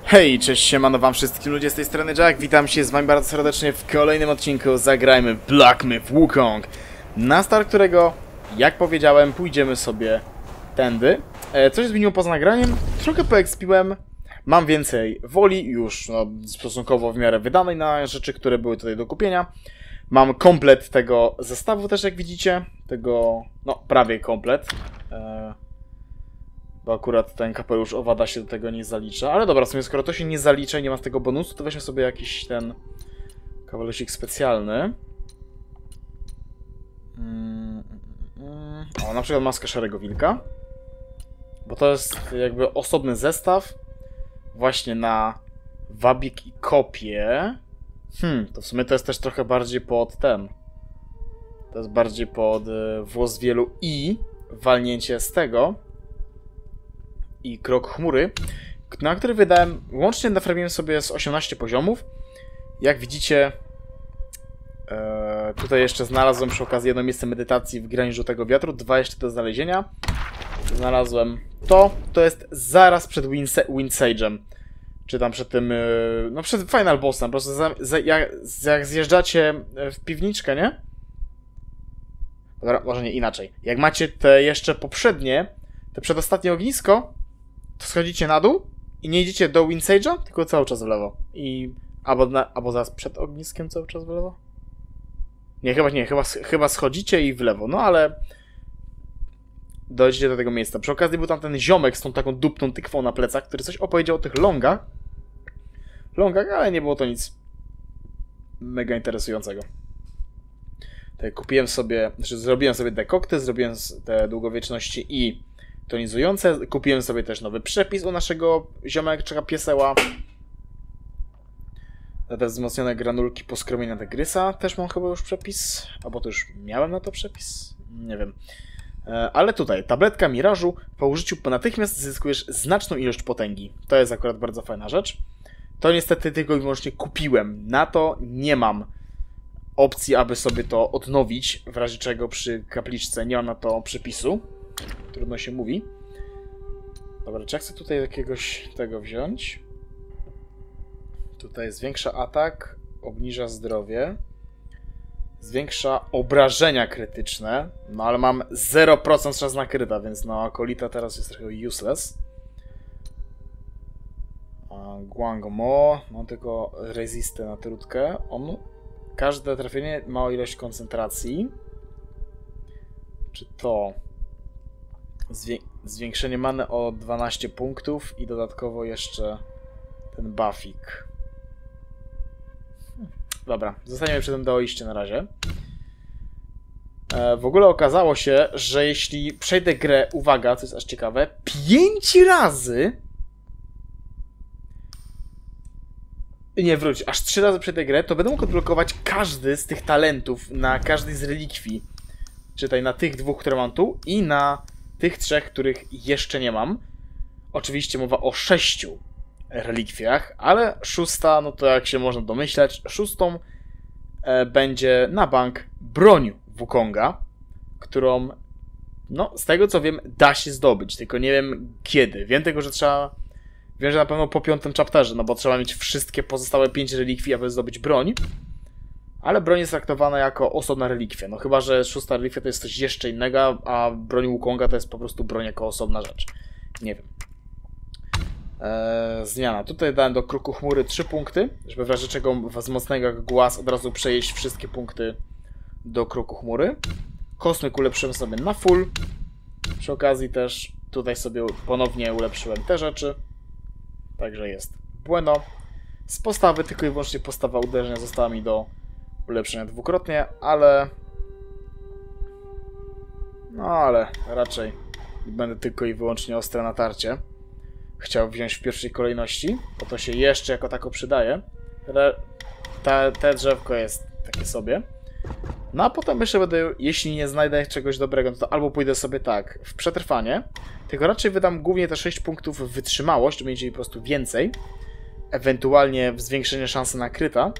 Hej, cześć, siemano wam wszystkim ludzie, z tej strony Jack, witam się z wami bardzo serdecznie w kolejnym odcinku Zagrajmy w Black Myth Wukong, na start którego, jak powiedziałem, pójdziemy sobie tędy. Coś zmieniło poza nagraniem, trochę poekspiłem, mam więcej woli, już stosunkowo w miarę wydanej na rzeczy, które były tutaj do kupienia. Mam komplet tego zestawu też, jak widzicie, prawie komplet. Bo akurat ten kapelusz owada się do tego nie zalicza. Ale dobra, w sumie skoro to się nie zalicza i nie ma z tego bonusu, to weźmy sobie jakiś ten kapelusik specjalny. O, na przykład maskę Szarego Wilka. Bo to jest jakby osobny zestaw właśnie na wabik i kopię. To w sumie to jest też trochę bardziej pod ten. To jest bardziej pod włos wielu i walnięcie z tego. I krok chmury, na który wydałem, łącznie naprawiłem sobie z 18 poziomów. Jak widzicie, tutaj jeszcze znalazłem przy okazji jedno miejsce medytacji w graniu Żółtego Wiatru, 2 jeszcze do znalezienia. Znalazłem to jest zaraz przed Windsage'em, czy tam przed tym, no przed Final Bossem, po prostu jak zjeżdżacie w piwniczkę, nie? Dobra, może nie inaczej. Jak macie te jeszcze poprzednie, te przedostatnie ognisko, to schodzicie na dół i nie idziecie do Windsage'a, tylko cały czas w lewo. Albo zaraz przed ogniskiem cały czas w lewo? Nie, chyba schodzicie i w lewo, no ale dojdziecie do tego miejsca. Przy okazji był tam ten ziomek z tą taką dupną tykwą na plecach, który coś opowiedział o tych longach, ale nie było to nic mega interesującego. Tak, zrobiłem sobie dekokty, zrobiłem te długowieczności i tonizujące. Kupiłem sobie też nowy przepis u naszego ziomeczka pieseła. Te wzmocnione granulki poskromienia tygrysa. Też mam chyba już przepis. Albo to już miałem na to przepis? Nie wiem. Ale tutaj, tabletka mirażu. Po użyciu natychmiast zyskujesz znaczną ilość potęgi. To jest akurat bardzo fajna rzecz. To niestety tylko i wyłącznie kupiłem. Na to nie mam opcji, aby sobie to odnowić. W razie czego przy kapliczce nie mam na to przepisu. Trudno się mówi. Dobra, czy ja chcę tutaj jakiegoś tego wziąć? Tutaj zwiększa atak, obniża zdrowie, zwiększa obrażenia krytyczne, no ale mam 0% szans na kryta, więc no akolita teraz jest trochę useless. Guangomo, mam tylko resistę na trutkę. Każde trafienie ma ilość koncentracji. Czy to... Zwiększenie many o 12 punktów i dodatkowo jeszcze ten buffik. Dobra, zostaniemy przy tym dojście na razie. W ogóle okazało się, że jeśli przejdę grę, uwaga, co jest aż ciekawe, 5 razy... Nie, wróć, aż 3 razy przejdę grę, to będę mógł odblokować każdy z tych talentów na każdej z relikwii. Czytaj, na tych 2, które mam tu i na tych 3, których jeszcze nie mam. Oczywiście mowa o 6 relikwiach, ale 6, no to jak się można domyśleć, 6 będzie na bank broń Wukonga, którą, no z tego co wiem, da się zdobyć, tylko nie wiem kiedy. Wiem tylko, że trzeba, wiem, że na pewno po 5. chapterze, no bo trzeba mieć wszystkie pozostałe 5 relikwii, aby zdobyć broń. Ale broń jest traktowana jako osobna relikwia. No chyba, że 6. relikwia to jest coś jeszcze innego, a broń Wukonga to jest po prostu broń jako osobna rzecz. Nie wiem. Zmiana. Tutaj dałem do kroku chmury 3 punkty, żeby w razie czego wzmocnego jak głaz od razu przejeść wszystkie punkty do kroku chmury. Kosmyk ulepszyłem sobie na full. Przy okazji też tutaj sobie ponownie ulepszyłem te rzeczy. Także jest bueno. Z postawy tylko i wyłącznie postawa uderzenia została mi do ulepszenia dwukrotnie, ale raczej będę tylko i wyłącznie ostre natarcie chciał wziąć w pierwszej kolejności, bo to się jeszcze jako tako przydaje. Te drzewko jest takie sobie. No a potem jeszcze będę, jeśli nie znajdę czegoś dobrego, no to albo pójdę sobie tak w przetrwanie, tylko raczej wydam głównie te 6 punktów w wytrzymałość, żeby mieć po prostu więcej, ewentualnie w zwiększenie szansy na kryta.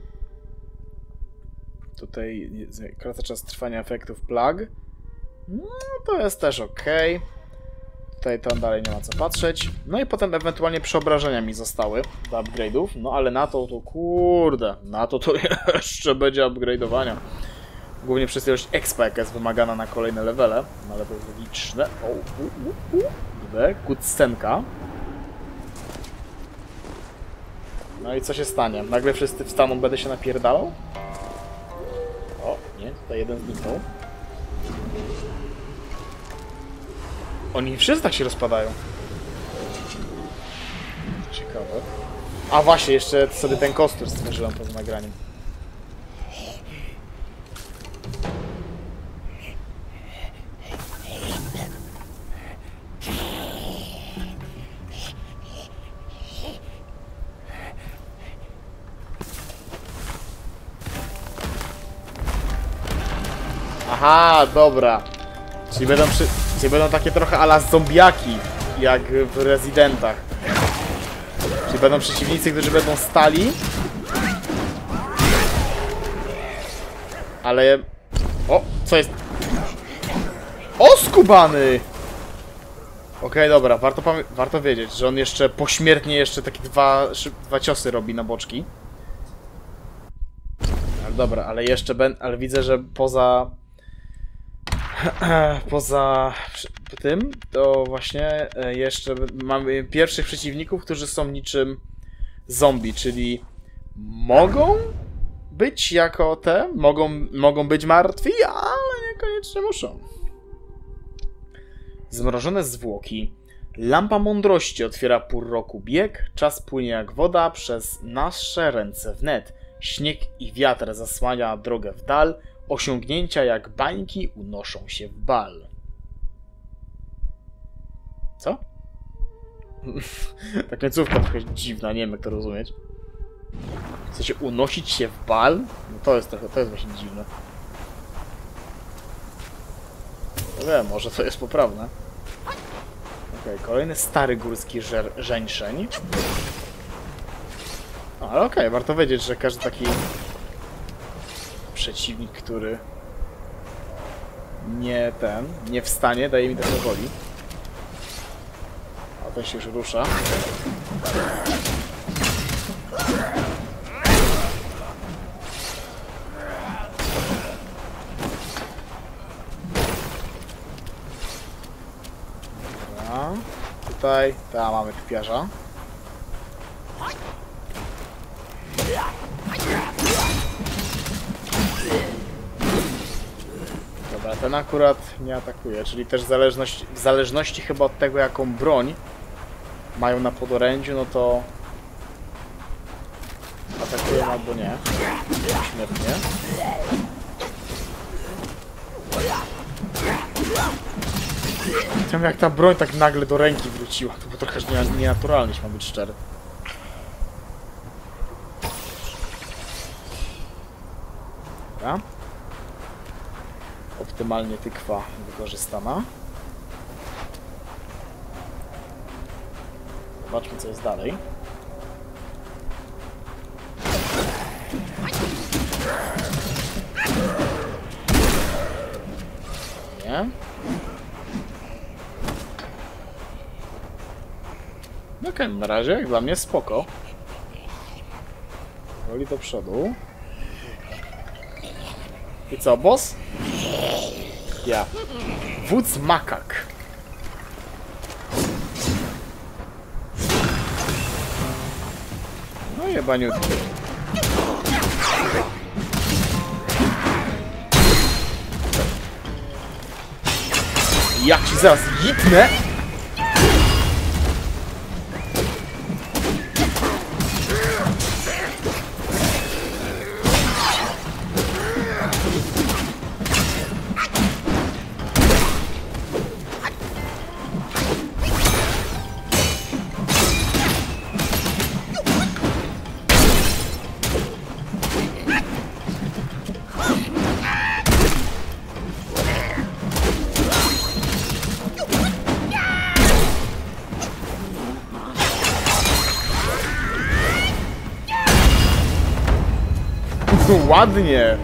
Tutaj skraca czas trwania efektów plag. No to jest też ok. Tutaj tam dalej nie ma co patrzeć. No i potem ewentualnie przeobrażenia mi zostały do upgrade'ów. No ale na to kurde, na to jeszcze będzie upgrade'owania. Głównie przez ilość expa, jaka jest wymagana na kolejne levele. No ale to jest liczne. Cutscenka. No i co się stanie? Nagle wszyscy wstaną, będę się napierdalał? O, nie, tutaj jeden zniknął. Oni wszyscy tak się rozpadają. Ciekawe. A właśnie, jeszcze sobie ten kostur stworzyłem poza nagraniem. Aha, dobra. Czyli będą takie trochę a la zombiaki, jak w Residentach. Czyli będą przeciwnicy, którzy będą stali. Ale... O, co jest? O, skubany! Okej, dobra, warto wiedzieć, że on jeszcze pośmiertnie jeszcze takie dwa ciosy robi na boczki. Ale dobra, ale jeszcze ale widzę, że poza tym, to właśnie jeszcze mamy pierwszych przeciwników, którzy są niczym zombie, czyli mogą być jako te, mogą być martwi, ale niekoniecznie muszą. Zmrożone zwłoki. Lampa mądrości otwiera pór roku bieg, czas płynie jak woda przez nasze ręce wnet. Śnieg i wiatr zasłania drogę w dal, osiągnięcia jak bańki unoszą się w bal. Co? Ta końcówka trochę dziwna, nie wiem jak to rozumieć. Chcecie unosić się w bal? No to jest właśnie dziwne. No wiem, może to jest poprawne. Okej, kolejny stary górski żeńszeń. No, ale okej, warto wiedzieć, że każdy taki przeciwnik, który nie wstanie, daje mi trochę woli. A ten się już rusza. Dobra. Tutaj, mamy kpiarza. Dobra, ten akurat nie atakuje, czyli też w zależności chyba od tego, jaką broń mają na podorędziu, no to atakują albo nie. Śmiertnie. Chciałem, jak ta broń tak nagle do ręki wróciła, to było trochę nienaturalne, jeśli mam być szczery. Dobra. Optymalnie tykwa wykorzystana. Zobaczmy, co jest dalej. Nie. Okej, na razie jak dla mnie spoko. Woli do przodu. I co, boss? Ja. Wódz makak. No jebaniutki. Ja ci zaraz jitnę! Ładnie!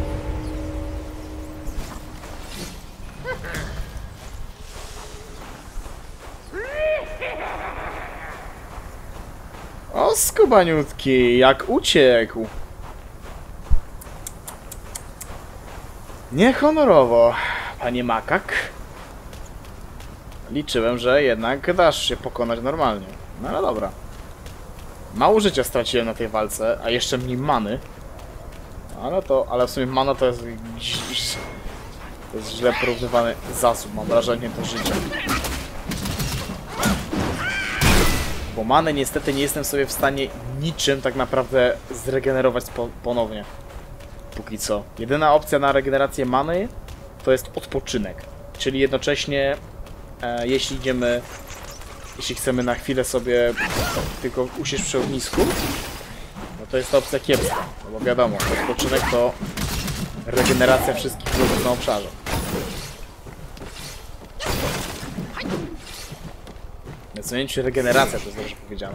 skubaniutki, jak uciekł. Niehonorowo, panie makak. Liczyłem, że jednak dasz się pokonać normalnie. No ale dobra. Mało życia straciłem na tej walce, a jeszcze mniej many. Ale w sumie mana to jest... To jest źle porównywany zasób, mam wrażenie, do życia. Bo many niestety nie jestem sobie w stanie niczym tak naprawdę zregenerować ponownie. Póki co. Jedyna opcja na regenerację many to jest odpoczynek. Czyli jednocześnie jeśli chcemy na chwilę sobie tylko usiąść przy ognisku, no to jest to opcja kiepska. No bo wiadomo, odpoczynek to regeneracja wszystkich wrogów na obszarze. Więc nie wiem, czy regeneracja to jest dobrze powiedziane.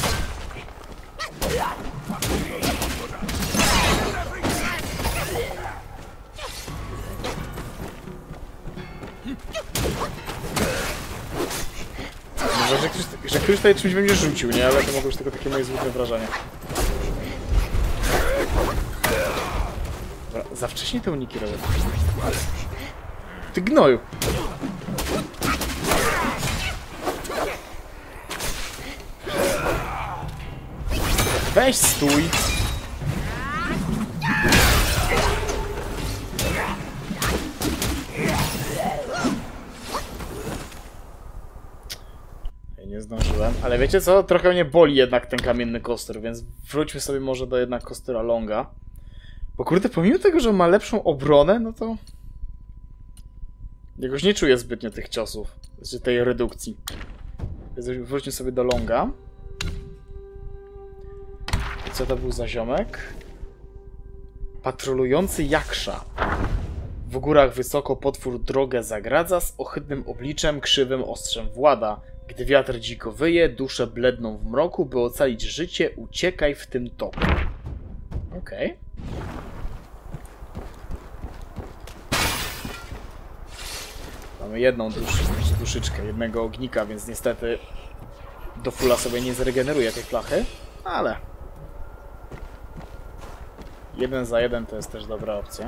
Może, że ktoś tutaj czymś we mnie rzucił, nie? Ale to mogło być tylko takie moje złudne wrażenie. Dobra, za wcześnie te uniki robię. Ty gnoju! Weź stój! Nie zdążyłem, ale wiecie co? Trochę mnie boli jednak ten kamienny kostur, więc wróćmy sobie może do jednak kostura Longa. Bo kurde, pomimo tego, że ma lepszą obronę, no to... Jakoś nie czuję zbytnio tych ciosów, znaczy tej redukcji. Więc wróćmy sobie do Longa. I co to był za ziomek? Patrolujący jaksza. W górach wysoko potwór drogę zagradza, z ohydnym obliczem, krzywym ostrzem włada. Gdy wiatr dziko wyje, dusze bledną w mroku, by ocalić życie, uciekaj w tym toku. Okej. Mamy jedną duszyczkę, jednego ognika, więc niestety do fulla sobie nie zregeneruje tej flachy, ale 1 za 1 to jest też dobra opcja.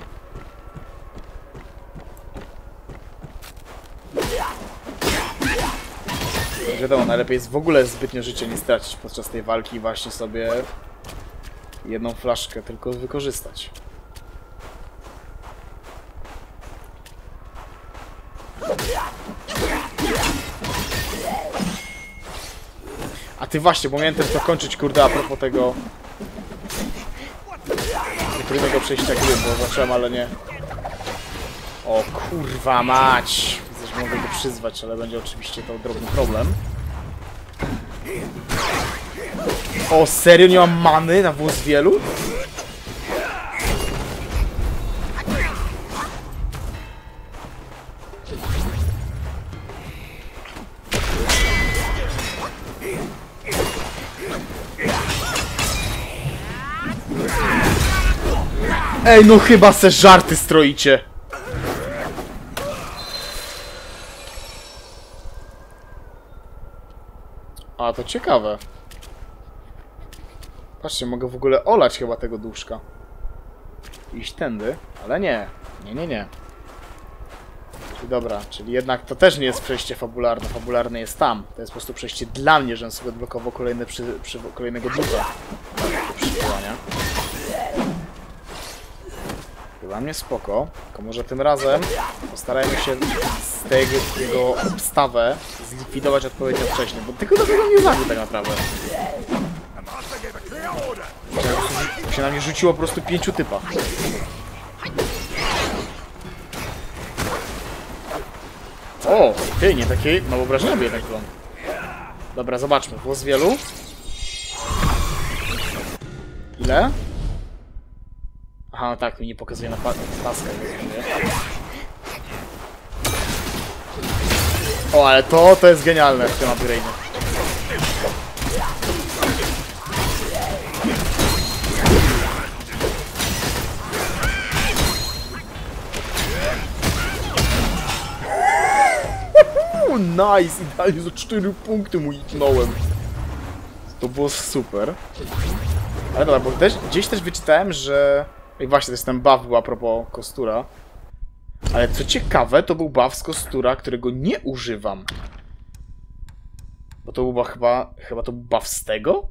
Wiadomo, najlepiej jest w ogóle zbytnio życia nie stracić podczas tej walki i właśnie sobie jedną flaszkę tylko wykorzystać. A ty właśnie, bo miałem też dokończyć, kurde, a propos tego trudnego przejścia gry, bo zacząłem, ale nie. O kurwa mać! Widzę, że mogę go przyzwać, ale będzie oczywiście to drobny problem. O, serio? Nie mam many na włos wielu? Ej, no chyba se żarty stroicie. A, to ciekawe. Patrzcie, mogę w ogóle olać chyba tego duszka. Iść tędy, ale nie. Nie. Czyli dobra, czyli jednak to też nie jest przejście fabularne. Fabularne jest tam. To jest po prostu przejście dla mnie, żebym sobie odblokował kolejnego ducha do przywołania. Dla mnie spoko, tylko może tym razem postarajmy się z jego obstawę zlikwidować odpowiednio wcześniej, bo tylko do tego nie zabił tak naprawdę. Się na mnie rzuciło po prostu 5 typa. O, ty, nie taki małobrażliwy jednak plon. Dobra, zobaczmy, było z wielu. Ile? Aha, no tak, mi nie pokazuje na paskę. O, ale to jest genialne w tym upgrade'ie. Nice! Idealnie za 4 punkty mu iknąłem. To było super. Ale dobra, bo gdzieś też wyczytałem, że... I właśnie, to jest ten buff był a propos kostura. Ale co ciekawe, to był buff z kostura, którego nie używam. Bo to był chyba to był buff z tego?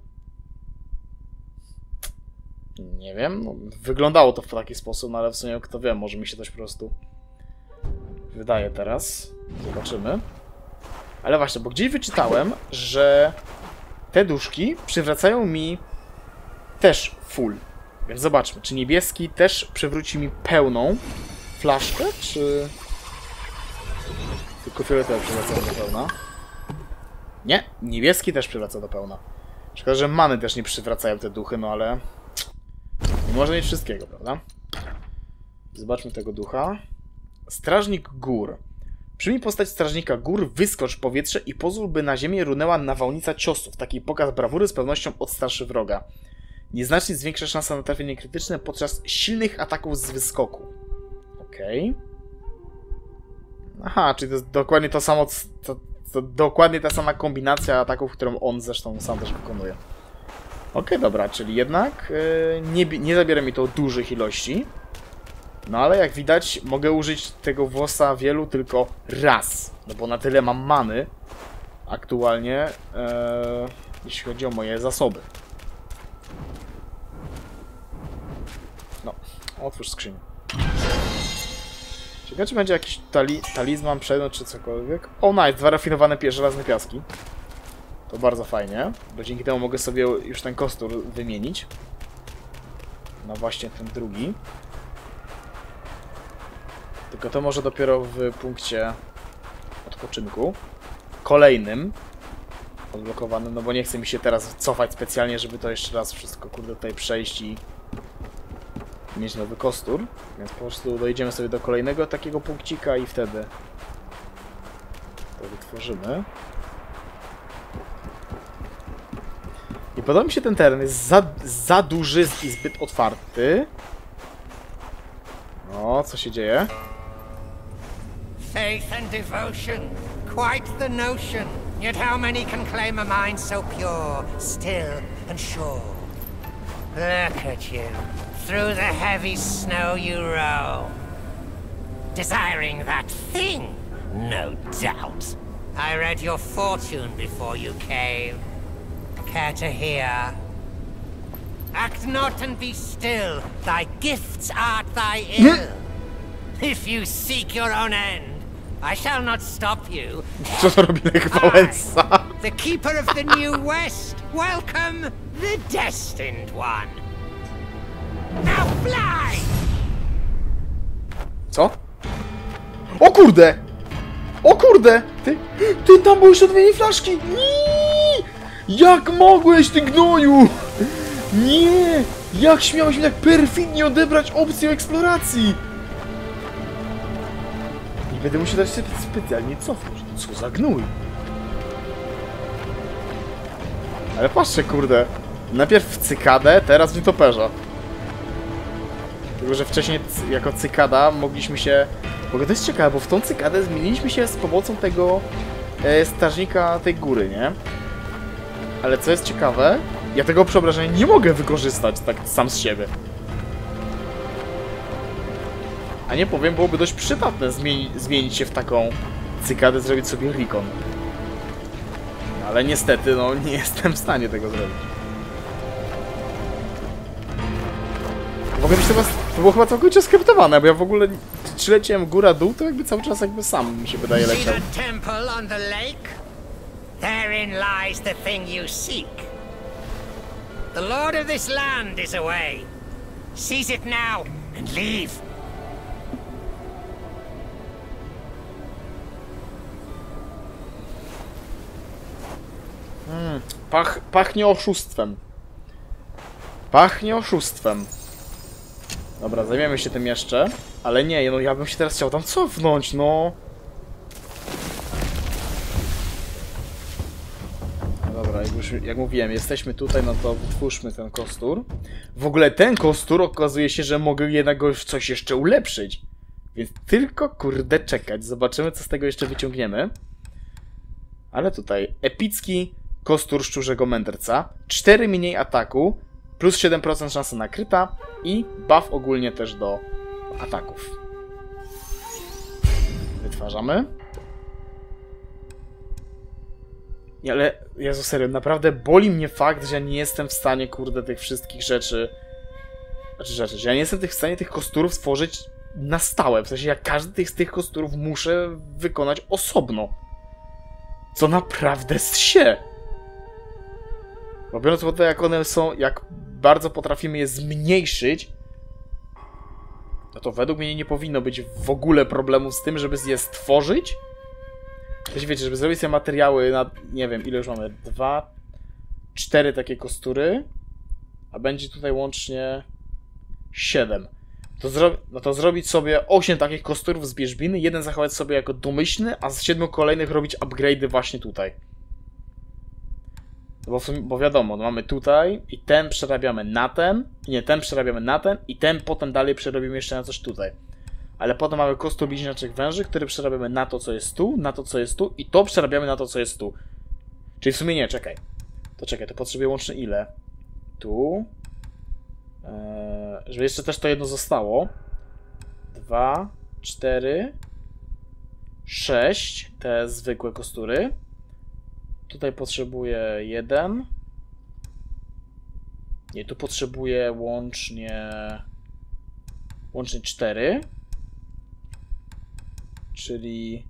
Nie wiem, no, wyglądało to w taki sposób, no ale w sumie kto wie, może mi się coś po prostu wydaje teraz. Zobaczymy. Ale właśnie, bo gdzieś wyczytałem, że te duszki przywracają mi też full. Więc zobaczmy, czy niebieski też przywróci mi pełną flaszkę, czy... Tylko fioletowy przywraca do pełna. Nie, niebieski też przywraca do pełna. Szkoda, że many też nie przywracają te duchy, no ale... Nie można mieć wszystkiego, prawda? Zobaczmy tego ducha. Strażnik gór. Przyjmij postać strażnika gór, wyskocz w powietrze i pozwól, by na ziemię runęła nawałnica ciosów. Taki pokaz brawury z pewnością odstraszy wroga. Nieznacznie zwiększa szansa na trafienie krytyczne podczas silnych ataków z wyskoku. Okej. Aha, czyli to jest dokładnie to samo, to dokładnie ta sama kombinacja ataków, którą on zresztą sam też wykonuje. Okej, dobra, czyli jednak nie zabiera mi to dużych ilości. No ale jak widać, mogę użyć tego włosa wielu tylko raz. No bo na tyle mam many aktualnie, jeśli chodzi o moje zasoby. No, otwórz skrzynię. Ciekawe, czy będzie jakiś talizman, przedmiot, czy cokolwiek. O, nice, 2 rafinowane żelazne piaski. To bardzo fajnie, bo dzięki temu mogę sobie już ten kostur wymienić. No właśnie ten drugi. Tylko to może dopiero w punkcie odpoczynku. Kolejnym. Odblokowanym, no bo nie chce mi się teraz cofać specjalnie, żeby to jeszcze raz wszystko, kurde, tutaj przejść i mieć nowy kostur. Więc po prostu dojdziemy sobie do kolejnego takiego punkcika i wtedy to wytworzymy. I podoba mi się ten teren, jest za duży i zbyt otwarty. No, co się dzieje? Faith and devotion, quite the notion. Yet how many can claim a mind so pure, still and sure? Look at you, through the heavy snow you roam. Desiring that thing, no doubt. I read your fortune before you came. Care to hear? Act not and be still, thy gifts art thy ill. If you seek your own end, I shall not stop you. Co to robi Lech Wałęsa? The keeper of the New West, welcome the destined one. Now fly! Co? O kurde! O kurde! Ty tam byłeś odmieni flaszki! Nie! Jak mogłeś, ty gnoju? Nie! Jak śmiałeś mi tak perfidnie odebrać opcję eksploracji? I będę musiał dać się specjalnie cofnąć. Co za gnój? Ale patrzcie, kurde. Najpierw w cykadę, teraz w nietoperza. Tylko że wcześniej jako cykada mogliśmy się... W ogóle to jest ciekawe, bo w tą cykadę zmieniliśmy się z pomocą tego strażnika tej góry, nie? Ale co jest ciekawe, ja tego przeobrażenia nie mogę wykorzystać tak sam z siebie. A nie powiem, byłoby dość przydatne zmienić się w taką cykadę, zrobić sobie recon. Ale niestety, no nie jestem w stanie tego zrobić. W ogóle to było chyba całkowicie skryptowane, bo ja w ogóle czy leciałem góra-dół, to jakby cały czas jakby sam mi się wydaje leciał. See the temple on the lake? Therein lies the thing you seek. The lord of this land is away. Seize it now and leave. Pachnie oszustwem. Pachnie oszustwem. Dobra, zajmiemy się tym jeszcze. Ale nie, no ja bym się teraz chciał tam cofnąć, no. No dobra, jak mówiłem, jesteśmy tutaj, no to wytwórzmy ten kostur. W ogóle ten kostur okazuje się, że mogę jednak go coś jeszcze ulepszyć. Więc tylko, kurde, czekać. Zobaczymy, co z tego jeszcze wyciągniemy. Ale tutaj epicki kostur szczurzego mędrca, 4 mniej ataku, plus 7% szansa na kryta i buff ogólnie też do ataków. Wytwarzamy. Ale, Jezu, serio, naprawdę boli mnie fakt, że ja nie jestem w stanie, kurde, tych wszystkich rzeczy... że ja nie jestem w stanie tych kosturów stworzyć na stałe. W sensie, ja każdy z tych kosturów muszę wykonać osobno. Co naprawdę zsie. Bo biorąc pod uwagę, jak one są, jak bardzo potrafimy je zmniejszyć, no to według mnie nie powinno być w ogóle problemu z tym, żeby je stworzyć. Jeśli wiecie, żeby zrobić sobie materiały na, nie wiem, ile już mamy, 2, 4 takie kostury, a będzie tutaj łącznie 7. No to zrobić sobie 8 takich kosturów z bierzbiny, jeden zachować sobie jako domyślny, a z 7 kolejnych robić upgrade'y właśnie tutaj. Bo wiadomo, no mamy tutaj i ten przerabiamy na ten, nie, ten przerabiamy na ten i ten potem dalej przerobimy jeszcze na coś tutaj. Ale potem mamy kostur bliźniaczych węży, który przerabiamy na to, co jest tu, na to, co jest tu i to przerabiamy na to, co jest tu. Czyli w sumie nie, czekaj. To potrzebuję łącznie ile? Tu. Żeby jeszcze też to jedno zostało. 2, 4, 6, te zwykłe kostury. Tutaj potrzebuję 1. Nie, tu potrzebuję łącznie 4. Czyli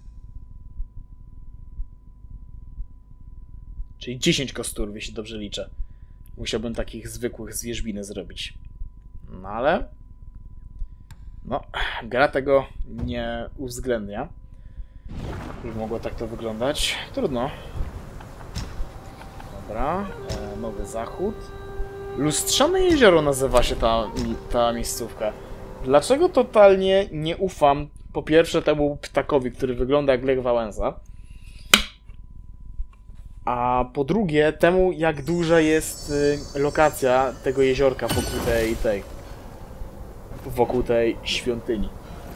10 kosturów, jeśli dobrze liczę. Musiałbym takich zwykłych z wierzbiny zrobić. No ale... no, gra tego nie uwzględnia. Już mogło tak to wyglądać. Trudno. Dobra, nowy zachód. Lustrzane jezioro nazywa się ta miejscówka. Dlaczego totalnie nie ufam, po pierwsze, temu ptakowi, który wygląda jak Lech Wałęsa, a po drugie temu, jak duża jest lokacja tego jeziorka wokół tej świątyni.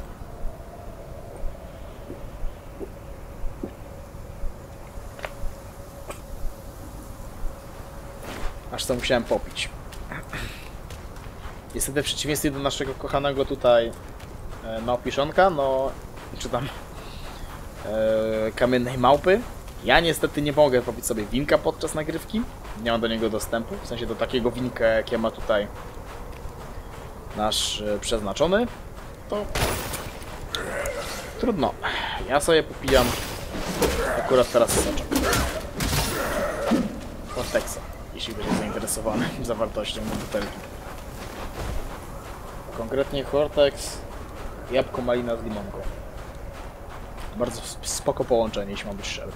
Aż to musiałem popić. Niestety w przeciwieństwie do naszego kochanego tutaj małpiszonka, no, czy tam kamiennej małpy, ja niestety nie mogę popić sobie winka podczas nagrywki. Nie mam do niego dostępu, w sensie do takiego winka, jakie ma tutaj nasz przeznaczony. To trudno. Ja sobie popijam akurat teraz soczek Hortexa, jeśli będzie zainteresowany zawartością butelki. Konkretnie Hortex, jabłko malina z limonką. Bardzo spoko połączenie, jeśli mam być szczery.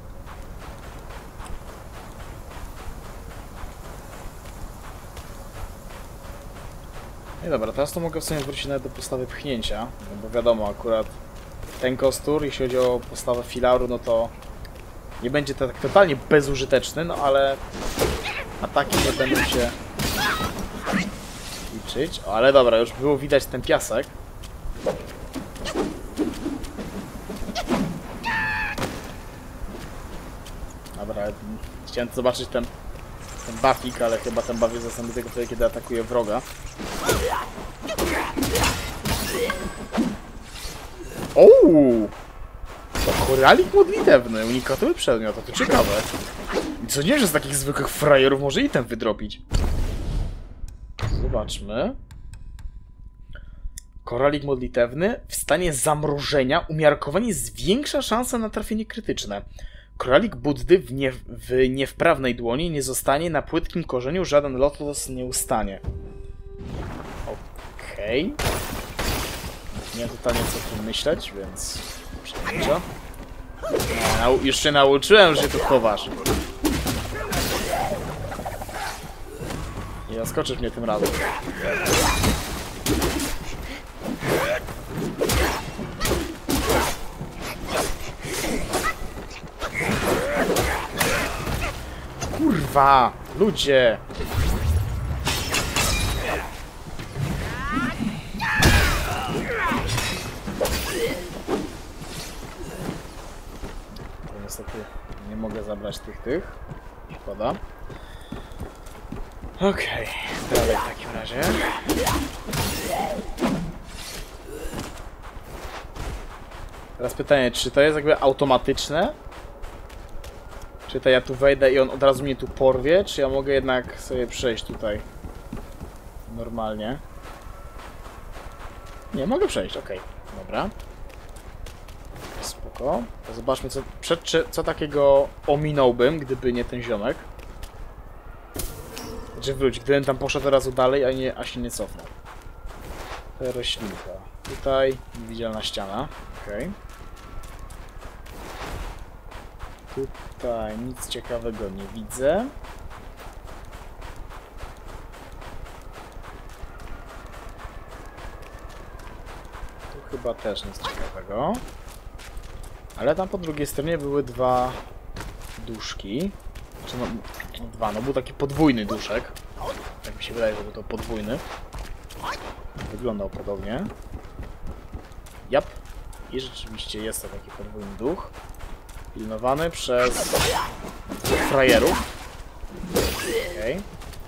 No i dobra, teraz to mogę w sumie wrócić nawet do postawy pchnięcia, bo wiadomo, akurat ten kostur, jeśli chodzi o postawę filaru, no to nie będzie to tak totalnie bezużyteczny, no ale ataki nie będą się liczyć. O, ale dobra, już było widać ten piasek. Dobra, chciałem zobaczyć ten buffik, ale chyba ten buff jest zasadny tylko wtedy, kiedy atakuje wroga. Ooo! To koralik modlitewny, unikatowy przedmiot, to ciekawe. I co nie, że z takich zwykłych frajerów może item wydropić. Zobaczmy. Koralik modlitewny w stanie zamrożenia umiarkowanie zwiększa szanse na trafienie krytyczne. Koralik Buddy w niewprawnej dłoni nie zostanie, na płytkim korzeniu żaden lotos nie ustanie. Okej. Nie wiem totalnie co tu myśleć, więc przejdę. Już się nauczyłem, że się tu chowasz. Nie zaskoczysz mnie tym razem. Kurwa! Ludzie! niestety nie mogę zabrać tych. Szkoda. Okej, dalej w takim razie. Teraz pytanie, czy to jest jakby automatyczne? Czy to ja tu wejdę i on od razu mnie tu porwie, czy ja mogę jednak sobie przejść tutaj normalnie? Nie, mogę przejść, okej. Dobra. Spoko. To zobaczmy, co takiego ominąłbym, gdyby nie ten ziomek. Znaczy wróć, gdybym tam poszedł od razu dalej, a się nie cofnął. To roślinka. Tutaj niewidzialna ściana. Okej. Tutaj nic ciekawego nie widzę. Tu chyba też nic ciekawego. Ale tam po drugiej stronie były dwa duszki. Znaczy no dwa, no był taki podwójny duszek. Tak mi się wydaje, że był to podwójny. Wyglądał podobnie. Jap. I rzeczywiście jest to taki podwójny duch. Pilnowany przez frajerów. Okej.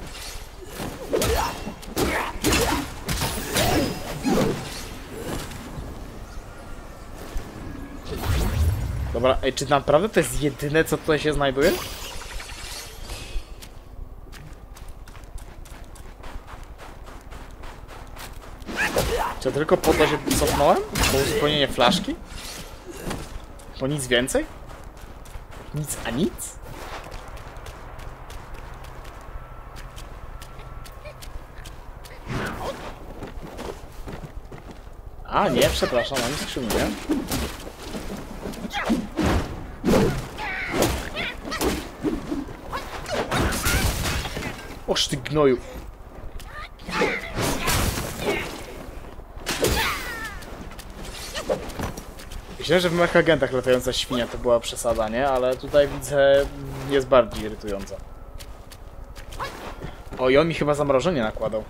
Dobra, ej, czy naprawdę to jest jedyne, co tutaj się znajduje? Czy tylko po to się cofnąłem? Po uzupełnienie flaszki? Po nic więcej? Nic a nic? A nie, przepraszam, mam skrzynię. Oż ty gnoju. Myślę, że w mech agentach latająca świnia to była przesada, nie? Ale tutaj widzę, jest bardziej irytująca. O, i on mi chyba zamrożenie nakładał.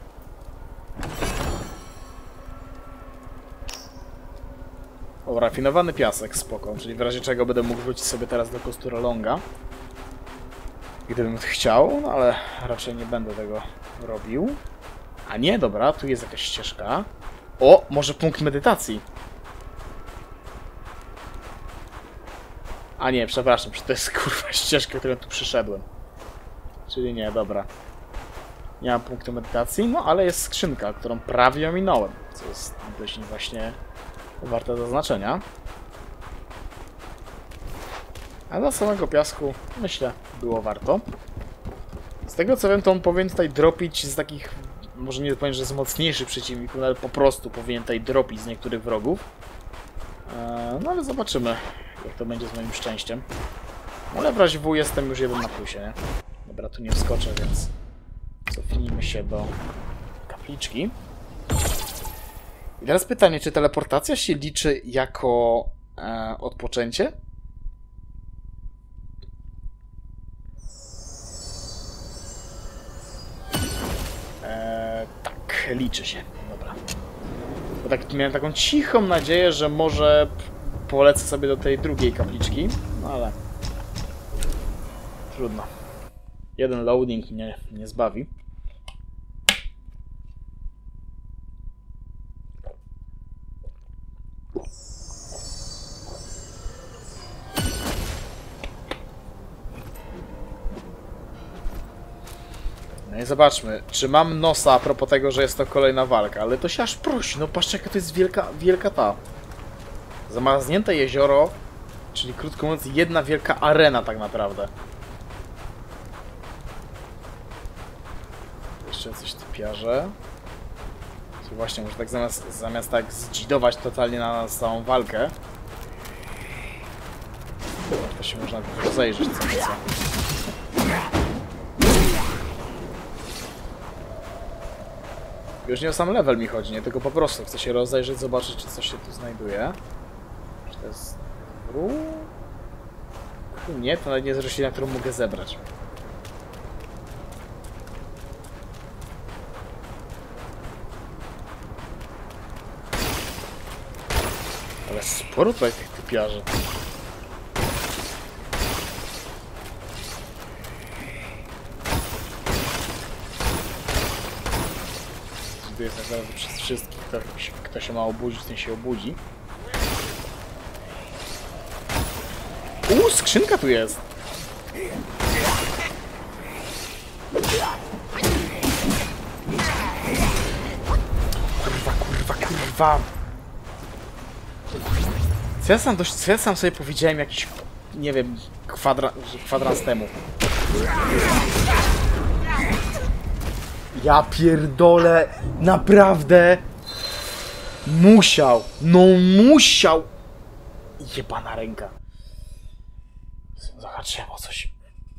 O, rafinowany piasek, spoko. Czyli w razie czego będę mógł wrócić sobie teraz do kostura longa. Gdybym chciał, no ale raczej nie będę tego robił. A nie, dobra, tu jest jakaś ścieżka. O, może punkt medytacji. A nie, przepraszam, to jest kurwa ścieżka, którą tu przyszedłem. Czyli nie, dobra. Nie mam punktu medytacji, no ale jest skrzynka, którą prawie ominąłem. Co jest dość właśnie warte zaznaczenia. A dla samego piasku, myślę, było warto. Z tego co wiem, to on powinien tutaj dropić z takich, może nie powiem, że z mocniejszych przeciwników, ale po prostu powinien tutaj dropić z niektórych wrogów. No ale zobaczymy, jak to będzie z moim szczęściem. Ale w razie W jestem już jeden na plusie, nie? Dobra, tu nie wskoczę, więc cofnijmy się do kapliczki. I teraz pytanie, czy teleportacja się liczy jako odpoczęcie? Tak, liczy się. Dobra. Bo tak miałem taką cichą nadzieję, że może polecę sobie do tej drugiej kapliczki, no ale trudno. Jeden loading mnie nie zbawi. No i zobaczmy, czy mam nosa a propos tego, że jest to kolejna walka, ale to się aż prosi, no patrzcie jaka to jest wielka ta. Zamarznięte jezioro, czyli krótko mówiąc jedna wielka arena tak naprawdę. Jeszcze coś typiarze. To właśnie, może tak zamiast tak zdzidować totalnie na nas całą walkę, to się można rozejrzeć co nieco. Już nie o sam level mi chodzi, nie? Tylko po prostu chcę się rozejrzeć, zobaczyć, czy coś się tu znajduje. Czy to jest... Nie, to nawet nie jest roślina, którą mogę zebrać. Ale sporo tutaj tych typiarzy. tu jest zaraz przez wszystkich. Kto się ma obudzić, ten się obudzi. Skrzynka tu jest! Kurwa! Co ja sam sobie powiedziałem jakiś, nie wiem, kwadrans temu. Ja pierdolę, naprawdę musiał, no musiał. Jebana ręka. Zahaczyłem o coś.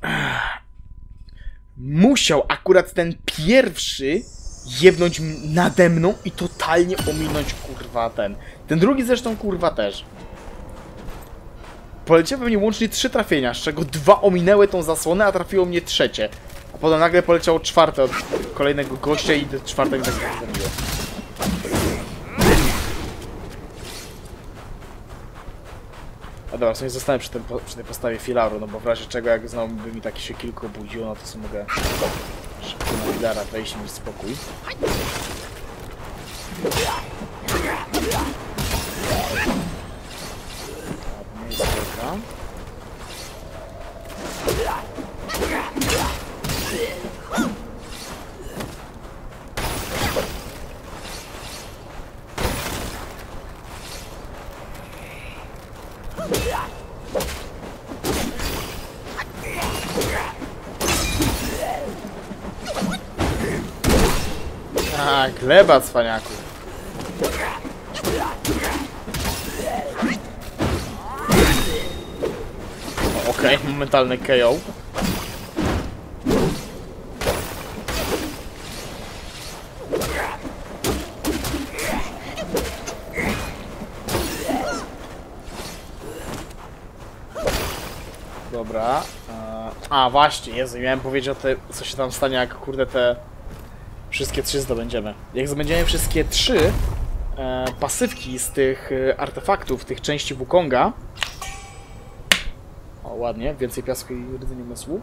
Musiał akurat ten pierwszy jebnąć nade mną i totalnie ominąć, kurwa, ten. Ten drugi zresztą, kurwa, też. Poleciały pewnie łącznie 3 trafienia, z czego 2 ominęły tą zasłonę, a trafiło mnie trzecie. A potem nagle poleciało czwarte od kolejnego gościa i czwarte mi tak zabiło. A dobra, w sumie zostanę przy tej postawie filaru, no bo w razie czego, jak znowu by mi taki się kilku obudziło, no to sobie mogę szybko na filara wejść i mieć spokój. A, gleba, cwaniaku. Okej, momentalny KO. Dobra. A, właśnie, Jezu, miałem powiedzieć o tym, co się tam stanie, jak kurde te wszystkie 3 zdobędziemy. Jak zdobędziemy wszystkie 3 pasywki z tych artefaktów, tych części Wukonga. O, ładnie, więcej piasku i rdzenia umysłu.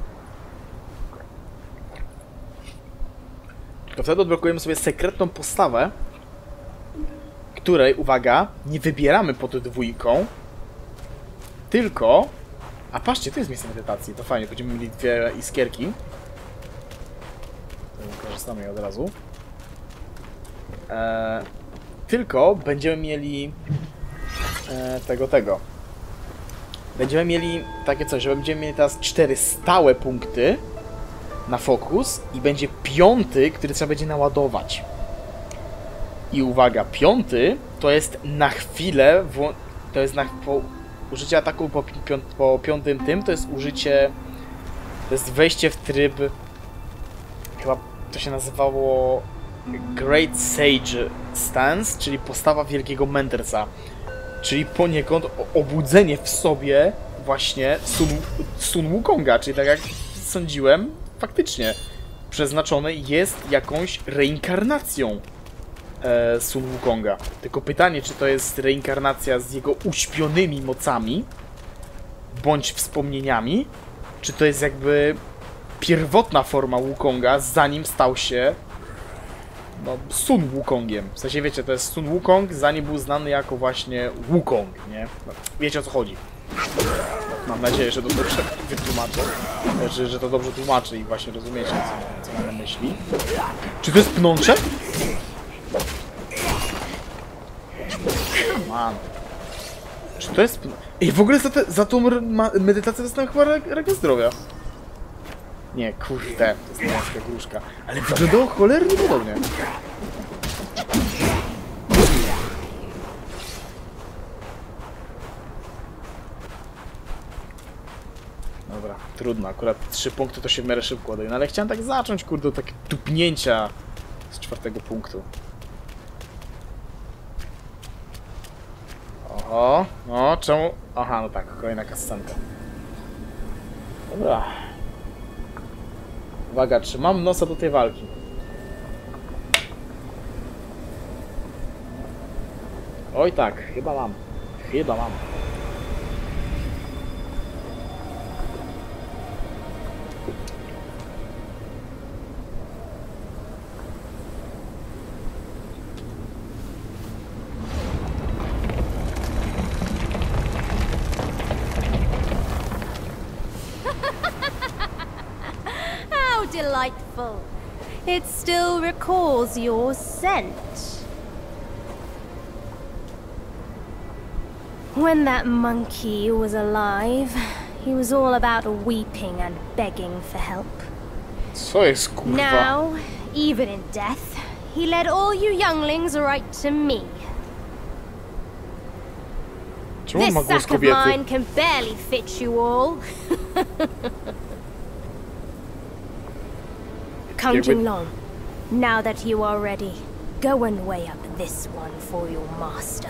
To wtedy odblokujemy sobie sekretną postawę, której, uwaga, nie wybieramy pod 2, tylko... A patrzcie, tu jest miejsce medytacji, to fajnie, będziemy mieli 2 iskierki. Korzystamy je od razu. Tylko będziemy mieli tego. Będziemy mieli takie coś, że będziemy mieli teraz 4 stałe punkty na fokus i będzie 5, który trzeba będzie naładować. I uwaga, 5 to jest na chwilę, to jest użycie ataku po 5 tym, to jest użycie, to jest wejście w tryb, chyba to się nazywało Great Sage Stance, czyli postawa wielkiego mędrca. Czyli poniekąd obudzenie w sobie właśnie Sun Wukonga, czyli tak jak sądziłem, faktycznie przeznaczone jest jakąś reinkarnacją Sun Wukonga. Tylko pytanie, czy to jest reinkarnacja z jego uśpionymi mocami, bądź wspomnieniami, czy to jest jakby pierwotna forma Wukonga, zanim stał się Sun Wukongiem. W sensie, wiecie, to jest Sun Wukong, zanim był znany jako właśnie Wukong, nie? No, wiecie, o co chodzi. Mam nadzieję, że to dobrze wytłumaczę. Że to dobrze tłumaczy i właśnie rozumiecie, co mam na myśli. Czy to jest pnącze? Come on. Czy to jest pnącze? Ej, w ogóle za tą medytację dostałem chyba regę zdrowia. Nie, kurde, to jest męska gruszka. Ale wyglądało cholernie podobnie. Dobra, trudno, akurat 3 punkty to się w miarę szybko oddaje. No ale chciałem tak zacząć, kurde, takie tupnięcia z 4 punktu. Oho, no czemu? Aha, no tak, kolejna kascenka. Dobra. Uwaga, trzymam nosa do tej walki. Oj tak, chyba mam. Chyba mam. delightful. It still recalls your scent. When that monkey was alive, he was all about weeping and begging for help. Co jest, kurwa? Now, even in death, he led all you younglings right to me. Czemu on ma This głos sack of kobiety? mine can barely fit you all. Kang Jinglong, now that you are ready, go and weigh up this one for your master.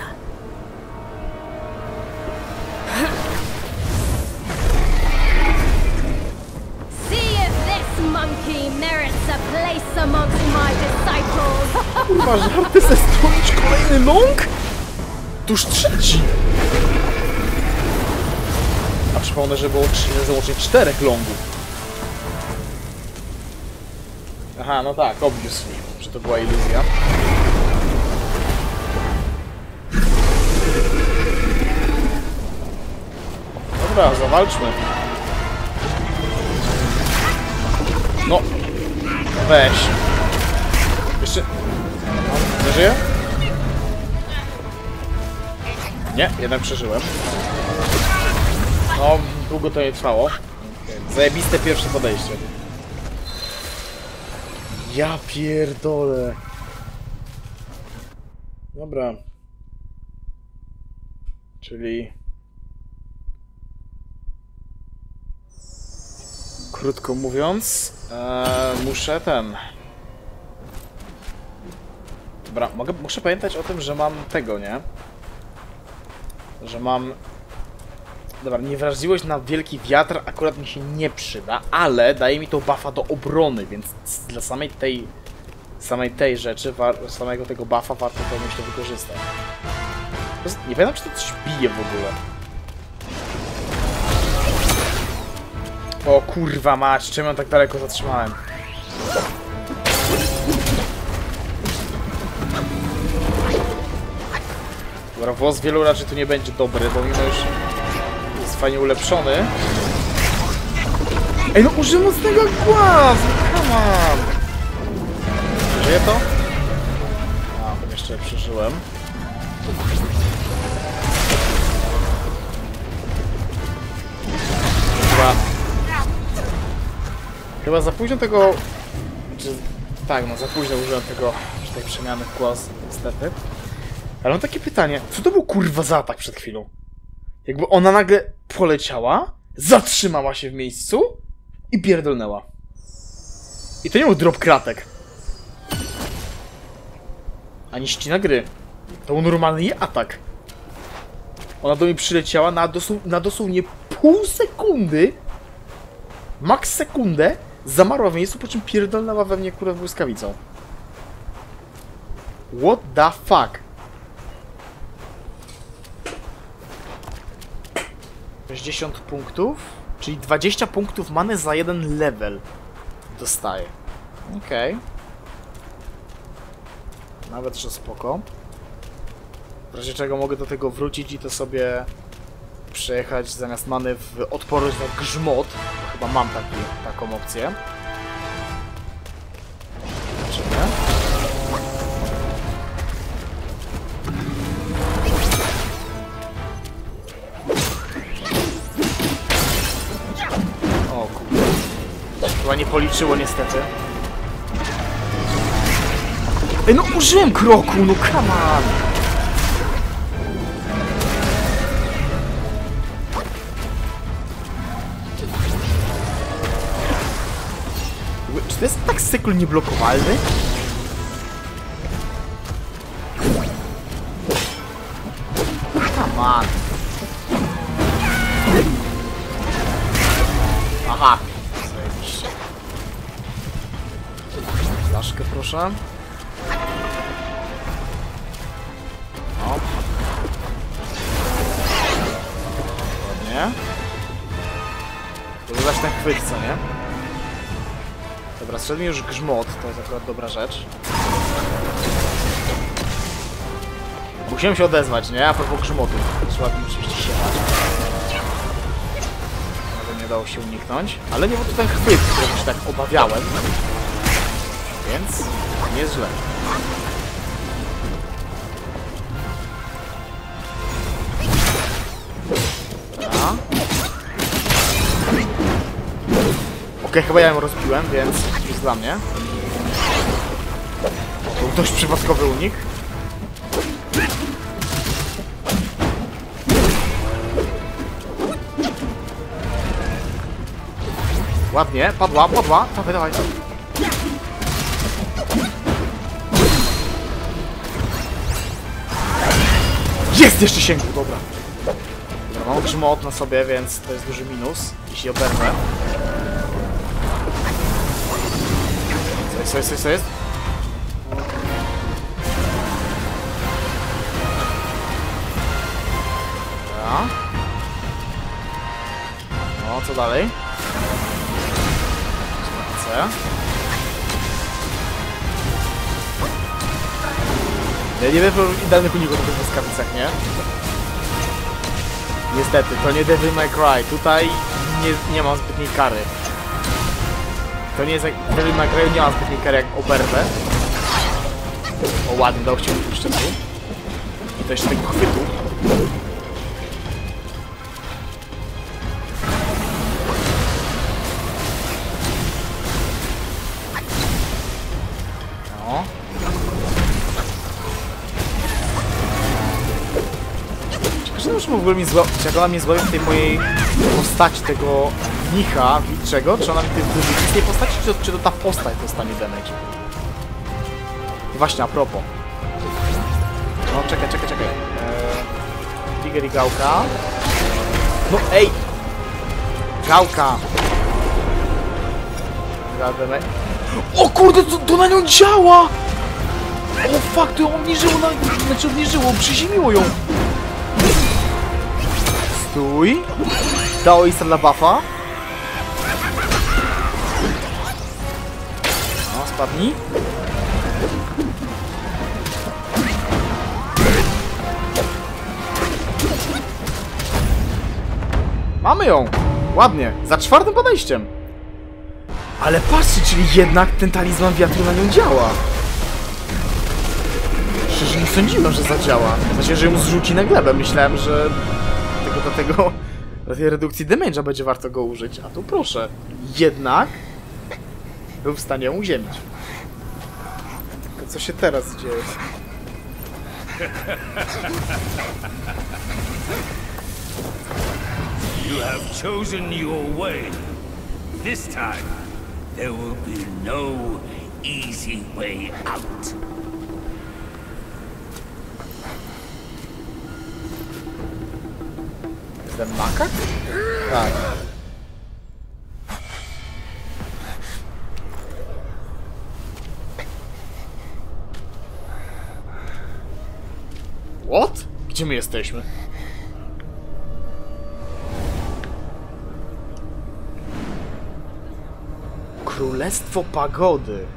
See if this monkey merits a place amongst my disciples. Kurwa, żarty ze stworzyć kolejny long? Tuż trzeci! A przypomnę, że było załącznie 4 longów. Aha, no tak, obviously, że to była iluzja. Dobra, zawalczmy. No. Weź. Jeszcze... Nie żyje? Nie, jednak przeżyłem. No, długo to nie trwało. Zajebiste pierwsze podejście. Ja pierdolę. Dobra. Czyli... Krótko mówiąc, muszę Dobra, muszę pamiętać o tym, że mam tego, nie? Że mam... Dobra, niewrażliwość na wielki wiatr akurat mi się nie przyda, ale daje mi to buffa do obrony, więc dla samej tej rzeczy, samego tego buffa warto to, myślę, wykorzystać. Nie pamiętam, czy to coś bije w ogóle. O kurwa mać, czemu ją tak daleko zatrzymałem? Dobra, włos wielu raczej tu nie będzie dobry, bo mimo już jest fajnie ulepszony. Ej, no użyłem mocnego głazu, come on! Żyje to? A, jeszcze przeżyłem. Chyba za późno tego... Tak, no za późno użyłem tego, tej przemiany w głos, niestety. Ale mam takie pytanie, co to był kurwa za atak przed chwilą? Jakby ona nagle poleciała, zatrzymała się w miejscu i pierdolnęła. I to nie był drop kratek. Ani ścina gry. To był normalny jej atak. Ona do mnie przyleciała na dosłownie pół sekundy, max sekundę, zamarła w miejscu, po czym pierdolnęła we mnie kurwa błyskawicą. What the fuck? 60 punktów, czyli 20 punktów many za jeden level dostaję. Okej. Nawet, że spoko. W razie czego mogę do tego wrócić i to sobie przejechać zamiast many w odporność na grzmot. Bo chyba mam taką opcję. Zobaczymy. O kurde. Chyba nie policzyło niestety. Ej, no użyłem kroku, no come on! Czy to jest tak cykl nieblokowalny? Come on! Aha! Zajebiście. Flaszkę proszę. O. Ładnie. To dodać ten chwyt, co nie? Dobra, strzedł mi już grzmot, to jest akurat dobra rzecz. Musiałem się odezwać, nie? A propos grzmotu. Trzeba tym oczywiście siadać. Ale nie udało się uniknąć. Ale nie był to ten chwyt, którego się tak obawiałem. Więc nie jest źle. Dobra. Okej, chyba ja ją rozbiłem, więc jest dla mnie. To był dość przypadkowy unik. Ładnie, padła. Dawaj, dawaj. Jest! Jeszcze sięgnął, dobra. Dobra, mam grzmot na sobie, więc to jest duży minus, jeśli oberwę. Co jest? Dobra. No, co dalej? Ja nie wiem, idealnych uników na tych błyskawicach, nie? Niestety, to nie Devil May Cry. Tutaj nie mam zbytniej kary. To nie jest jak Devil May Cry, nie mam zbytniej kary jak oberwę. O, ładnie, dał się jeszcze tu. I to jeszcze tego chwytu. No. Czy już w ogóle mi jak ona mnie złapi w tej mojej postaci tego mnicha wilczego, czy ona mi w tej postaci, czy to ta postać dostanie damage? I właśnie, a propos. No, czekaj. Tiger i gałka. No, ej! Gałka! O kurde, to na nią działa! O fuck, to ją obniżyło, obniżyło, przyzimiło ją! Stój! Dało jej dla buffa. No, spadnij. Mamy ją! Ładnie, za 4. podejściem. Ale patrzcie, czyli jednak ten talizman wiatru na nią działa. Szczerze nie sądziłem, że zadziała. Znaczy, że ją zrzuci na glebę. Myślałem, że dla tej redukcji damage'a będzie warto go użyć. A tu proszę. Jednak był w stanie ją uziemić. Tylko co się teraz dzieje? You have chosen your way. This time, there will be no easy way out. Ten makak? Tak. What? Gdzie my jesteśmy? Królestwo Pagody.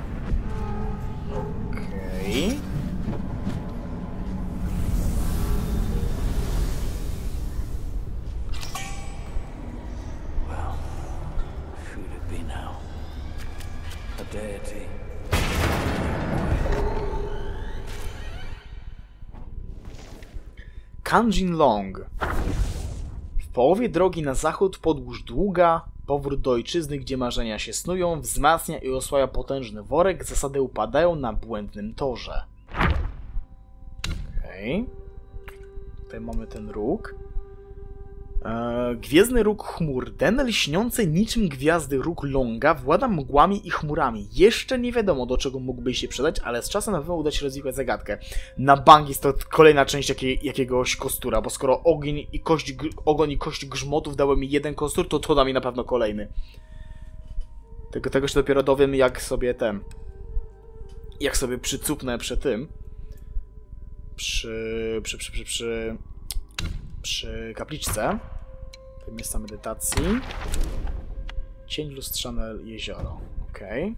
Okej. Well, should it be now? A deity. Kanjin Long. W połowie drogi na zachód podłóż długa, powrót do ojczyzny, gdzie marzenia się snują, wzmacnia i osłaja potężny worek, zasady upadają na błędnym torze. Okej. Tutaj mamy ten róg. Gwiezdny róg chmur. Den lśniący niczym gwiazdy róg Longa włada mgłami i chmurami. Jeszcze nie wiadomo, do czego mógłby się przydać, ale z czasem na pewno uda się rozwiązać zagadkę. Na bank jest to kolejna część jakiegoś kostura, bo skoro ogień i kość grzmotów dały mi jeden kostur, to da mi na pewno kolejny. Tego się dopiero dowiem, jak sobie przycupnę przy tym. Przy kapliczce. Tutaj miejsca medytacji. Cień lustrzane jezioro. Okej.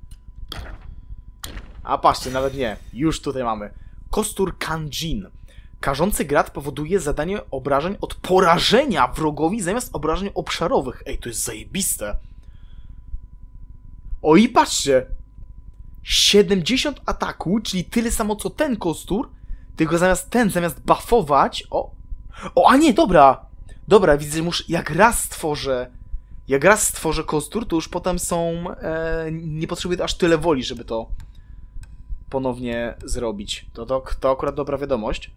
A patrzcie, nawet nie. Już tutaj mamy. Kostur Kanjin. Karzący grad powoduje zadanie obrażeń od porażenia wrogowi zamiast obrażeń obszarowych. Ej, to jest zajebiste. O i patrzcie. 70 ataku, czyli tyle samo co ten kostur, tylko zamiast buffować... O, a nie, dobra. Dobra, widzę, że muszę... Jak raz stworzę kostur, to już potem są... nie potrzebuję aż tyle woli, żeby to ponownie zrobić. To akurat dobra wiadomość.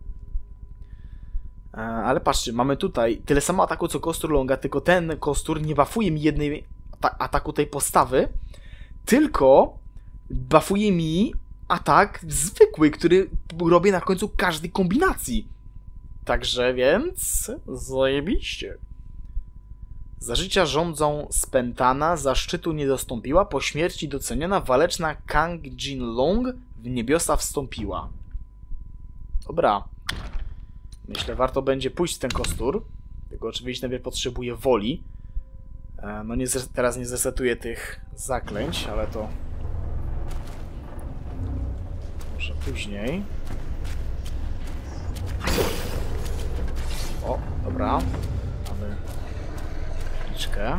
Ale patrzcie, mamy tutaj tyle samo ataku co kostur Longa, tylko ten kostur nie buffuje mi jednej ataku tej postawy, tylko buffuje mi atak zwykły, który robię na końcu każdej kombinacji. Także więc... zajebiście. Za życia rządzą spętana, zaszczytu nie dostąpiła, po śmierci doceniona, waleczna Kang Jinlong w niebiosa wstąpiła. Dobra. Myślę, warto będzie pójść w ten kostur. Tylko oczywiście najpierw potrzebuję woli. No teraz nie zresetuję tych zaklęć, ale to... może później. O, dobra. Mamy liczkę.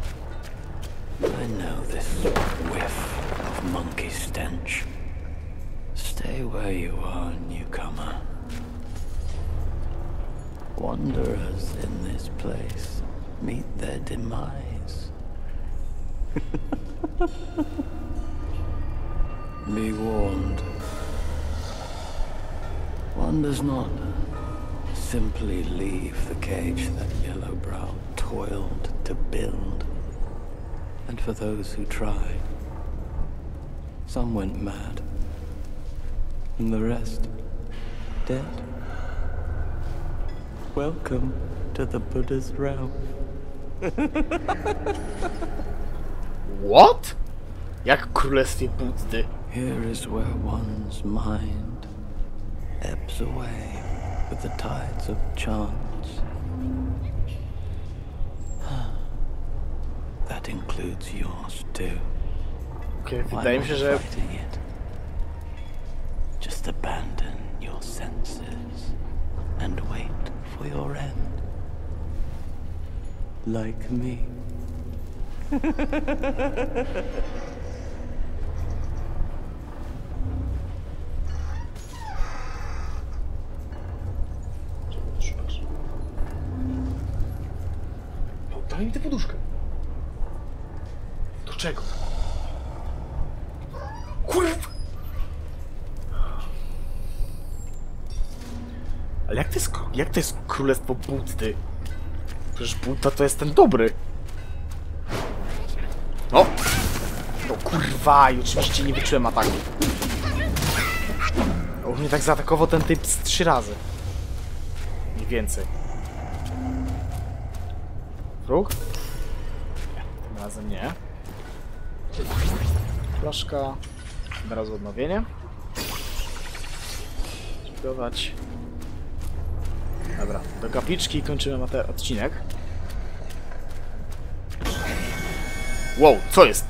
I know this whiff of monkey stench. Stay where you are, newcomer. Wanderers in this place meet their demise. Be warned. One does not simply leave the cage that Yellowbrow toiled to build. And for those who tried, some went mad, and the rest dead. Welcome to the Buddha's realm. What? Jak królestwie Buddy? Here is where one's mind ebbs away with the tides of chance. That includes yours too. Okay, wydaje mi się, że... Just abandon your senses and wait for your end. Like me. Daj mi tę poduszkę. Do czego? Kurwa! Ale jak to jest królestwo Buddy? Przecież Budda to jest ten dobry. O! No kurwa, i oczywiście nie wyczułem ataku. O, mnie tak zaatakował ten typ z 3 razy. Mniej więcej. Wróg? Nie, tym razem nie. Flaszka. Od razu odnowienie. Zbudować. Dobra, do kapliczki kończymy odcinek. Wow, co jest?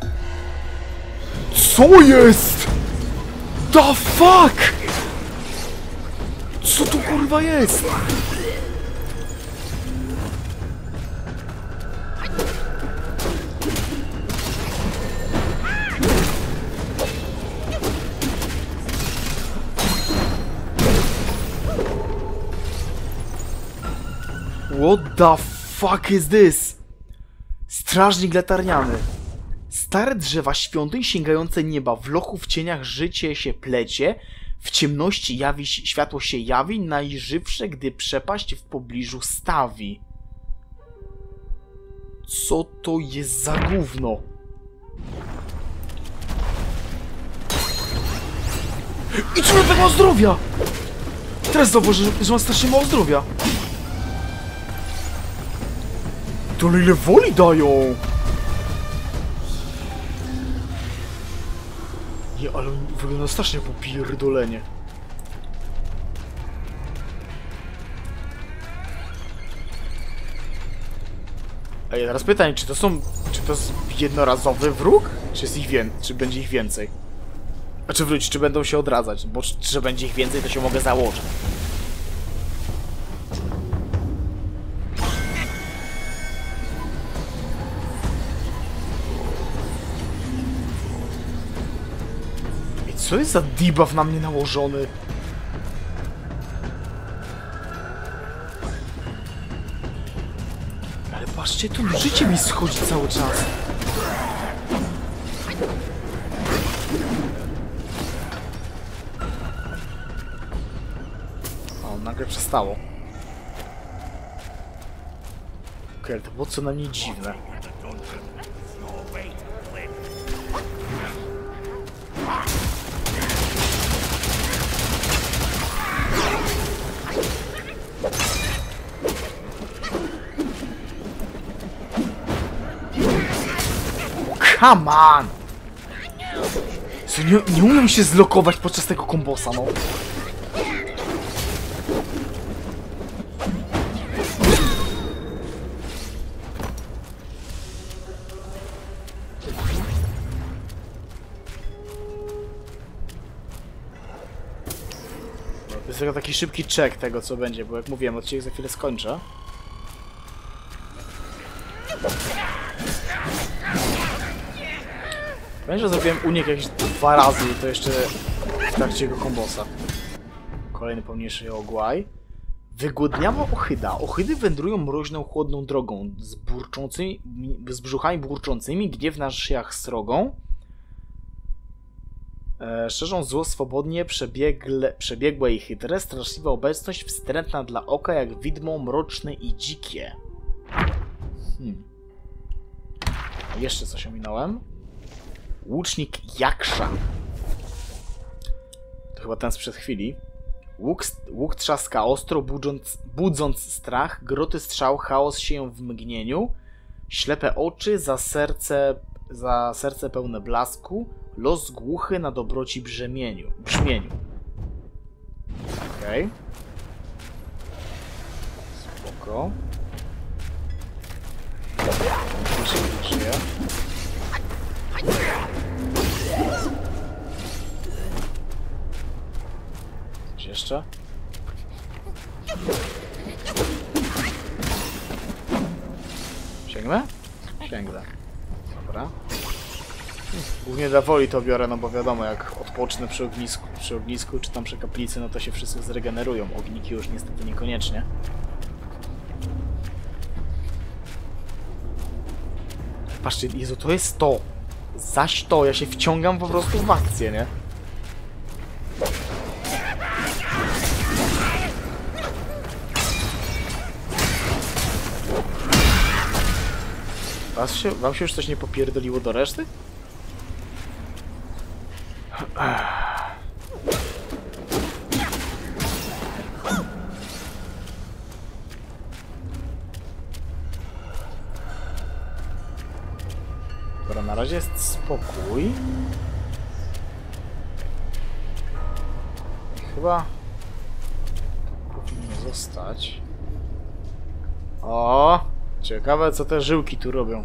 Co jest? The fuck? Co tu kurwa jest? What the fuck is this? Strażnik latarniany. Stare drzewa świątyń sięgające nieba. W lochu w cieniach życie się plecie. W ciemności światło się jawi. Najżywsze, gdy przepaść w pobliżu stawi. Co to jest za gówno? I czemu tak mało zdrowia? Teraz zauważy, że mam strasznie mało zdrowia. To ile woli dają? Nie, ale wygląda strasznie po pierdolenie. Ej, teraz pytanie, czy to jest jednorazowy wróg? Czy jest ich czy będzie ich więcej? A czy wróć, czy będą się odradzać? Bo czy będzie ich więcej, to się mogę założyć. Co jest za debuff na mnie nałożony? Ale patrzcie, tu życie mi schodzi cały czas. O, nagle przestało. Okej, to było co najmniej dziwne. Come on! Co, nie umiem się zlokować podczas tego kombosa, no. To jest tylko taki szybki check tego, co będzie, bo jak mówiłem, odcinek za chwilę skończę. Wiem, że zrobiłem unik jakieś 2 razy i to jeszcze w trakcie jego kombosa. Kolejny pomniejszy ogłaj. Wygłodniała ohyda. Ohydy wędrują mroźną, chłodną drogą, z brzuchami burczącymi, gniew na szyjach srogą. Szerzą zło swobodnie, przebiegłe i chytre, straszliwa obecność, wstrętna dla oka, jak widmo mroczne i dzikie. Jeszcze coś ominąłem. Łucznik Jaksza. To chyba ten sprzed chwili. Łuk trzaska ostro, budząc strach. Groty strzał, chaos sieją w mgnieniu. Ślepe oczy, za serce pełne blasku. Los głuchy na dobroci brzmieniu. Okej. Spoko. Żyje. Coś jeszcze? Sięgnę? Sięgnę. Dobra. Głównie dla woli to biorę, no bo wiadomo, jak odpocznę przy ognisku czy tam przy kaplicy, no to się wszyscy zregenerują. Ogniki już niestety niekoniecznie. Patrzcie, Jezu, to jest to. Zaś to, ja się wciągam po prostu w akcję, nie? Wam się już coś nie popierdoliło do reszty? Dobra, na razie jest spokój. Chyba powinno zostać. O! Ciekawe, co te żyłki tu robią.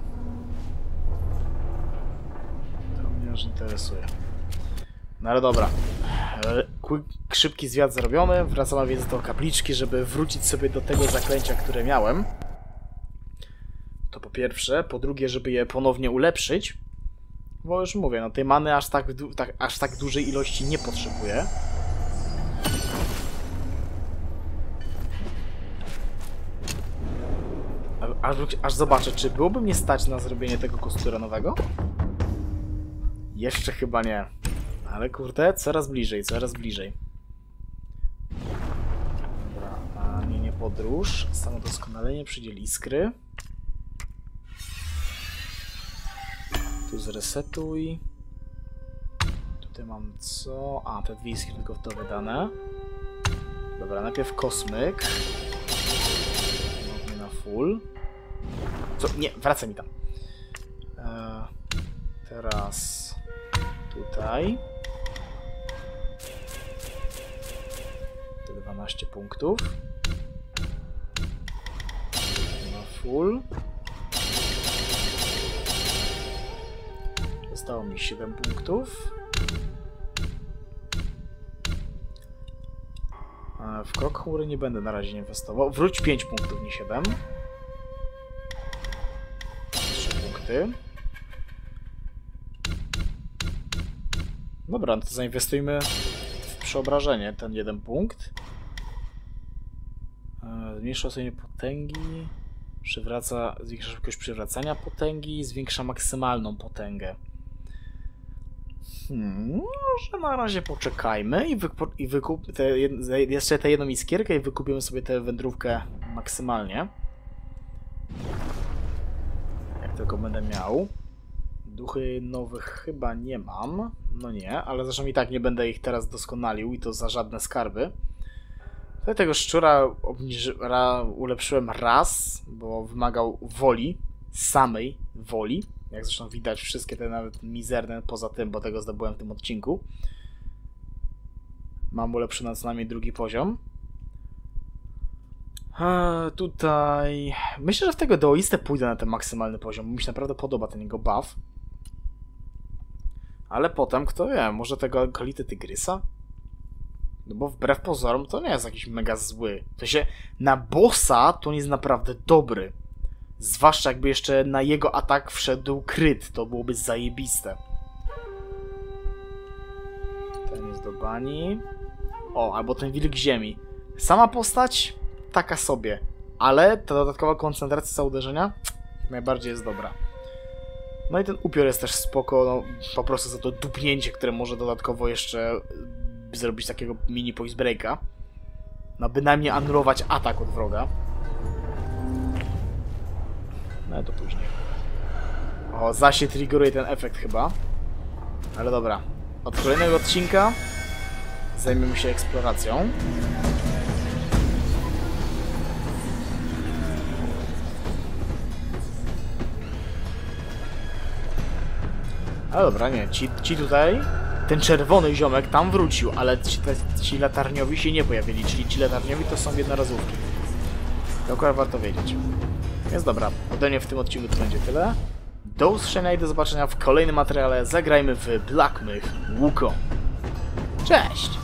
To mnie już interesuje. No ale dobra. Szybki zwiat zrobiony. Wracamy więc do kapliczki, żeby wrócić sobie do tego zaklęcia, które miałem. To po pierwsze. Po drugie, żeby je ponownie ulepszyć. Bo już mówię, no tej many aż tak dużej ilości nie potrzebuję. Aż zobaczę, czy byłoby mnie stać na zrobienie tego kostura nowego? Jeszcze chyba nie. Ale kurde, coraz bliżej, coraz bliżej. Dobra, a nie podróż. Samodoskonalenie, przydziel iskry. Tu zresetuj. Tutaj mam co? A, te 2 iskry tylko w to wydane. Dobra, najpierw kosmyk. Ponownie na full. Co? Nie, wracaj mi tam. Teraz tutaj. Te 12 punktów. Na full. Zostało mi 7 punktów. W krok chmury nie będę na razie inwestował. Wróć 5 punktów, nie 7. 3 punkty. Dobra, no to zainwestujmy w przeobrażenie, ten jeden punkt. Zmniejsza osłabienie potęgi. Zwiększa szybkość przywracania potęgi. Zwiększa maksymalną potęgę. Może na razie poczekajmy i jeszcze tę jedną iskierkę i wykupimy sobie tę wędrówkę maksymalnie. Jak tylko będę miał. Duchy nowych chyba nie mam. No nie, ale zresztą i tak nie będę ich teraz doskonalił i to za żadne skarby. Tutaj tego szczura ulepszyłem raz, bo wymagał woli, samej woli. Jak zresztą widać, wszystkie te nawet mizerne poza tym, bo tego zdobyłem w tym odcinku. Mam ulepszony co najmniej drugi poziom. Tutaj... Myślę, że w tego dualistę pójdę na ten maksymalny poziom, bo mi się naprawdę podoba ten jego buff. Ale potem, kto wie, może tego akolity tygrysa? No bo wbrew pozorom to nie jest jakiś mega zły. To się na bossa to nie jest naprawdę dobry. Zwłaszcza jakby jeszcze na jego atak wszedł kryt, to byłoby zajebiste. Ten jest do bani. O, albo ten wilk ziemi. Sama postać taka sobie, ale ta dodatkowa koncentracja uderzenia najbardziej jest dobra. No i ten upiór jest też spoko, no, po prostu za to dupnięcie, które może dodatkowo jeszcze zrobić takiego mini voice breaka. No bynajmniej anulować atak od wroga. No to później. O, zaś się triggeruje ten efekt chyba. Ale dobra. Od kolejnego odcinka zajmiemy się eksploracją. Ale dobra, nie. Ci tutaj... Ten czerwony ziomek tam wrócił, ale ci latarniowi się nie pojawili. Czyli ci latarniowi to są jednorazówki. To akurat warto wiedzieć. Więc dobra, ode mnie w tym odcinku to będzie tyle. Do usłyszenia i do zobaczenia w kolejnym materiale. Zagrajmy w Black Myth Wukong. Cześć!